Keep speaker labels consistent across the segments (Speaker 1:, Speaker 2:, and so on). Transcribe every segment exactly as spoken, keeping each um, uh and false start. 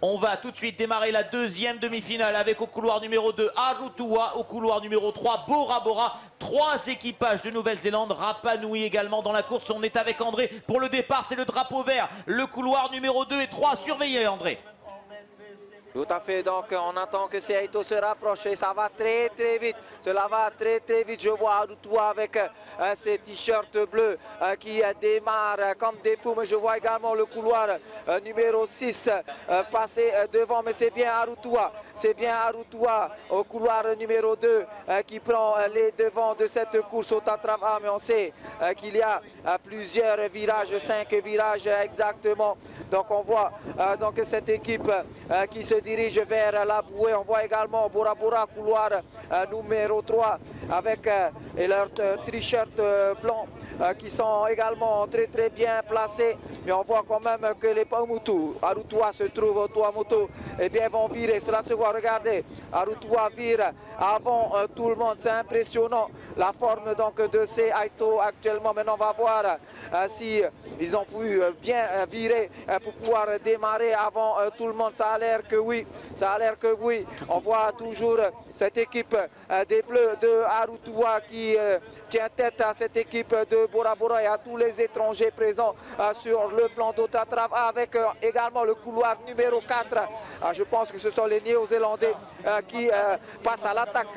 Speaker 1: On va tout de suite démarrer la deuxième demi-finale avec au couloir numéro deux Arutua, au couloir numéro trois Bora Bora. Trois équipages de Nouvelle-Zélande, Rapa Nui également dans la course. On est avec André pour le départ, c'est le drapeau vert. Le couloir numéro deux et trois surveillés, André.
Speaker 2: Tout à fait, donc on attend que Seito se rapproche et ça va très très vite. Cela va très très vite. Je vois Arutua avec euh, ses t-shirts bleus euh, qui euh, démarrent euh, comme des fous. Mais je vois également le couloir euh, numéro six euh, passer euh, devant. Mais c'est bien Arutua. C'est bien Arutua au couloir numéro deux euh, qui prend euh, les devants de cette course au Tatrava. Mais on sait euh, qu'il y a euh, plusieurs virages, cinq virages euh, exactement. Donc on voit euh, donc cette équipe euh, qui se dirige vers la bouée. On voit également Bora Bora, couloir euh, numéro trois avec euh, et leur euh, t-shirt euh, blanc euh, qui sont également très très bien placés. Mais on voit quand même que les Paumutu, Arutua se trouve au Tuamotu, et bien vont virer. Cela se voit, regardez, Arutua vire avant euh, tout le monde. C'est impressionnant la forme donc de ces Aito actuellement. Maintenant on va voir euh, si ils ont pu euh, bien euh, virer euh, pour pouvoir démarrer avant euh, tout le monde. Ça a l'air que oui, ça a l'air que oui. On voit toujours cette équipe euh, des Bleus de Arutua qui euh, tient tête à cette équipe de Bora Bora et à tous les étrangers présents euh, sur le plan d'Otatrava avec euh, également le couloir numéro quatre. Euh, je pense que ce sont les Néo-Zélandais euh, qui euh, passent à l'attaque.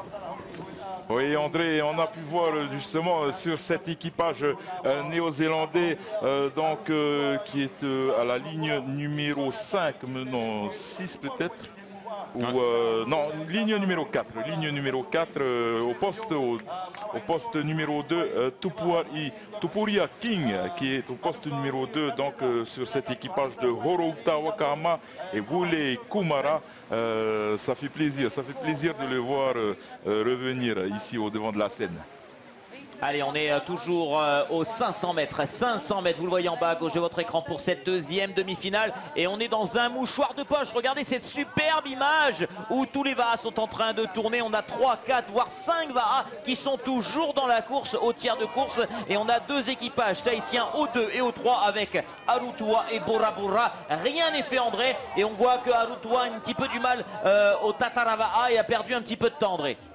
Speaker 3: Oui, André, on a pu voir justement sur cet équipage euh, néo-zélandais euh, donc euh, qui est euh, à la ligne numéro cinq, non six peut-être. Ou euh, non, ligne numéro quatre, ligne numéro quatre euh, au poste au, au poste numéro deux euh, Tupuri, Tupuria King qui est au poste numéro deux donc euh, sur cet équipage de Horouta Wakama et Wule Kumara. Euh, ça fait plaisir, ça fait plaisir de le voir euh, revenir ici au devant de la scène.
Speaker 1: Allez, on est toujours euh, aux cinq cents mètres. cinq cents mètres, vous le voyez en bas à gauche de votre écran pour cette deuxième demi-finale. Et on est dans un mouchoir de poche. Regardez cette superbe image où tous les Varas sont en train de tourner. On a trois, quatre, voire cinq Varas qui sont toujours dans la course, au tiers de course. Et on a deux équipages tahitiens au deux et au trois avec Arutua et Bora Bora. Rien n'est fait, André. Et on voit que Arutua a un petit peu du mal euh, au Tatarava et a perdu un petit peu de temps, André.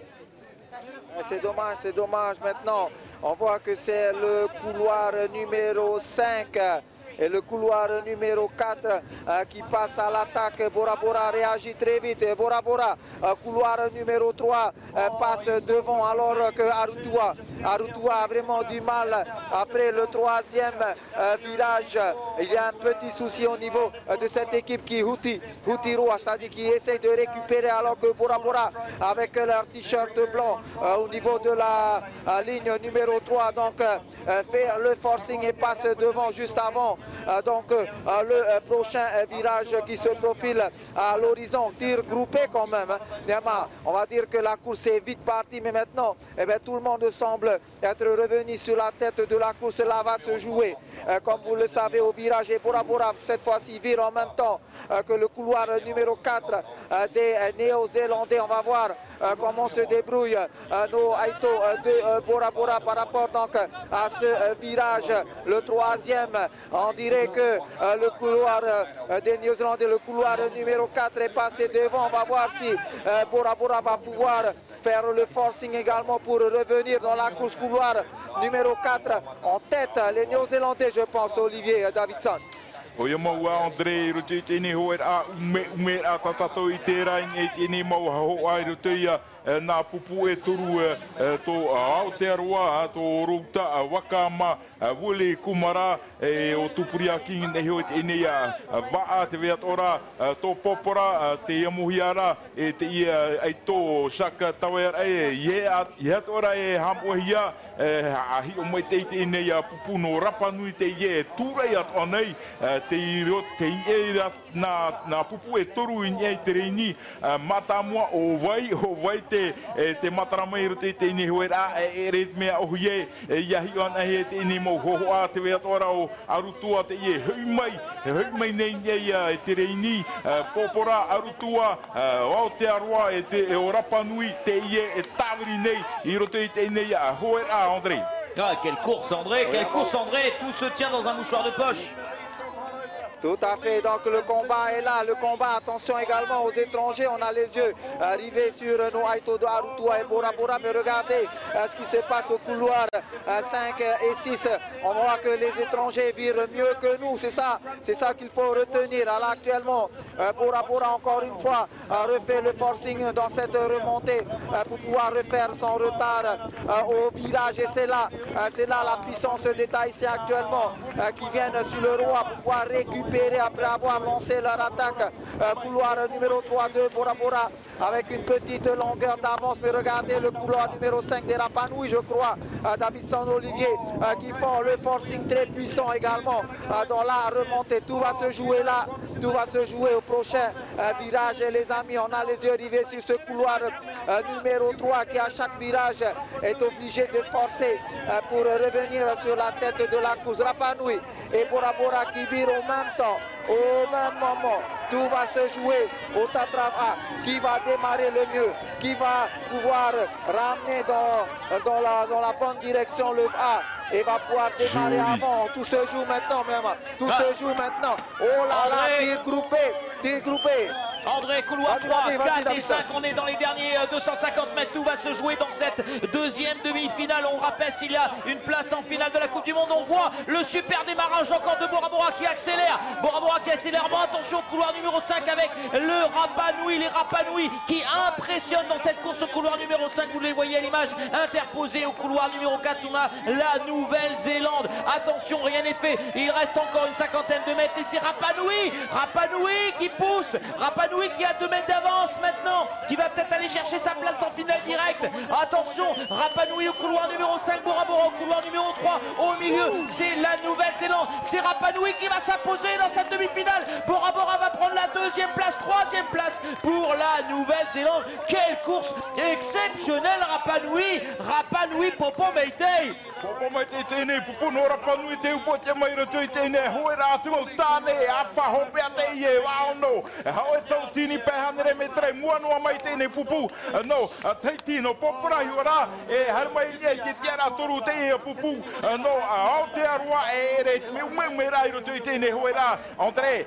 Speaker 2: C'est dommage, c'est dommage. Maintenant, on voit que c'est le couloir numéro cinq et le couloir numéro quatre euh, qui passe à l'attaque. Bora Bora réagit très vite. Bora Bora, euh, couloir numéro trois, euh, passe devant alors que Arutua. Arutua a vraiment du mal après le troisième euh, virage. Il y a un petit souci au niveau euh, de cette équipe qui Huti, Hutiroa, c'est-à-dire qui essaie de récupérer alors que Bora Bora avec leur t-shirt blanc euh, au niveau de la euh, ligne numéro trois donc euh, fait le forcing et passe devant juste avant. Euh, donc euh, le euh, prochain euh, virage qui se profile à l'horizon, tir groupé quand même. Hein. On va dire que la course est vite partie, mais maintenant eh bien, tout le monde semble être revenu sur la tête de la course. Là va se jouer, euh, comme vous le savez, au virage. Et Bora Bora cette fois-ci vire en même temps euh, que le couloir numéro quatre euh, des euh, Néo-Zélandais. On va voir euh, comment se débrouillent euh, nos Aito euh, de euh, Bora Bora par rapport donc à ce euh, virage, le troisième. On dirait que euh, le couloir euh, des Néo-Zélandais, le couloir numéro quatre est passé devant. On va voir si euh, Bora Bora va pouvoir faire le forcing également pour revenir dans la course couloir numéro quatre. En tête, les Néo-Zélandais, je pense, Olivier Davidson.
Speaker 3: O mau André rote tene ho era ume ume ata tato I te raing e tene mau ho ai rote ia na pupu e toru to Aotearoa to Horouta Wakama Wule Kumara e o Tupuria King ne ho tene ia va te veat ora to popora te yamuhiara e te ia ai to shaka tawer e ye ye ora e hamohia a hi o mai te tene ia pupu no Rapa Nui te ye tura ia onei te iro te ia na na pupu e toru i te reini mata mua o vai o vai te te matarama i rote te ni hoera e re mea o hie e ia hi ana he te ni mo ho a te vea tora o Arutua te ie hui mai hui mai nei ia e te reini popora Arutua o te aroa e te o Rapa Nui te ie e tawiri nei i rote te nei a hoera André.
Speaker 1: Ah, quelle course André, quelle course André, tout se tient dans un mouchoir de poche.
Speaker 2: Tout à fait, donc le combat est là, le combat, attention également aux étrangers, on a les yeux euh, rivés sur nos Aïtodo Arutua et Bora Bora, mais regardez euh, ce qui se passe au couloir euh, cinq et six, on voit que les étrangers virent mieux que nous, c'est ça, c'est ça qu'il faut retenir. Alors actuellement, euh, Bora Bora encore une fois euh, refait le forcing dans cette remontée euh, pour pouvoir refaire son retard euh, au virage, et c'est là, euh, c'est là la puissance des Tahitiens actuellement euh, qui viennent sur le roi pour pouvoir récupérer après avoir lancé leur attaque. Euh, couloir numéro trois de Bora Bora avec une petite longueur d'avance, mais regardez le couloir numéro cinq des Rapanui, je crois, euh, Davidson Olivier euh, qui font le forcing très puissant également euh, dans la remontée. Tout va se jouer là, tout va se jouer au prochain euh, virage, et les amis, on a les yeux rivés sur ce couloir euh, numéro trois qui à chaque virage est obligé de forcer euh, pour revenir sur la tête de la course. Rapanui et Bora Bora qui virent au même temps, au même moment. Tout va se jouer au Tatrava, qui va démarrer le mieux, qui va pouvoir ramener dans, dans, la, dans la bonne direction le A et va pouvoir démarrer
Speaker 3: Joli.
Speaker 2: avant. Tout se joue maintenant même, tout ah. se joue maintenant. Oh là là, tir groupé, tir groupé.
Speaker 1: André, couloir trois, quatre et cinq, on est dans les derniers deux cent cinquante mètres, tout va se jouer dans cette deuxième demi-finale. On rappelle s'il y a une place en finale de la Coupe du Monde. On voit le super démarrage encore de Bora Bora qui accélère, Bora Bora qui accélère, bon, attention, couloir numéro cinq avec le Rapanui, les Rapanui qui impressionnent dans cette course au couloir numéro cinq, vous les voyez à l'image, interposé au couloir numéro quatre, on a la Nouvelle-Zélande. Attention, rien n'est fait, il reste encore une cinquantaine de mètres et c'est Rapanui, Rapanui qui pousse, Rapanui qui a deux mètres d'avance maintenant, qui va peut-être aller chercher sa place en finale directe. Attention, Rapanui au couloir numéro cinq, Bora Bora au couloir numéro trois, au milieu c'est la Nouvelle-Zélande, c'est Rapanui qui va s'imposer dans cette demi-finale. Bora Bora va prendre la deuxième place, troisième place pour la Nouvelle-Zélande. Quelle course exceptionnelle, Rapanui, Rapanui Popo Meitei.
Speaker 3: Popo Meitei tēnei pupu no Rapanui te upo te maira tui tēnei hoera atu o tāne a whahopea te ie waono. Hau e tau tini pehanere me tre muanua mai tēnei pupu. No, teiti no popurahi ora e harmai lia ki tiara toru te ia pupu. No, au te arua e ere me ume ume rairo tui tēnei hoera. Andre,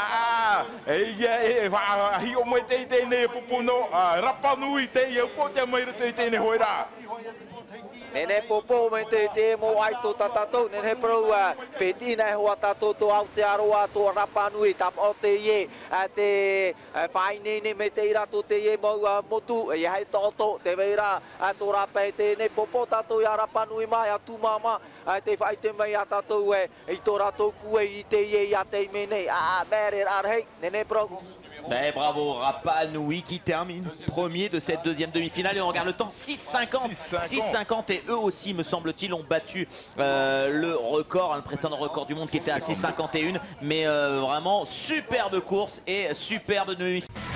Speaker 3: e ia e hi o mai te tēnei pupu no Rapanui te ia upo te maira tui tēnei hoera.
Speaker 2: Nene popo me te te mo ai to tatato nene pro feti na ho tato to au te aroa to Rapanui tap o te ye te fai nene me te ira to te ye mo motu e hai to to te veira to rape te ne popo tato ya Rapanui mai atu mama te fai te mai tato e i to rato ku e te ye ya te mene a berer arhei nene pro.
Speaker 1: Ben, bravo, Rapanui qui termine premier de cette deuxième demi-finale et on regarde le temps six cinquante. six cinquante et eux aussi, me semble-t-il, ont battu euh, le record, un précédent record du monde qui était à six cinquante et un. Mais euh, vraiment, superbe course et superbe demi-finale.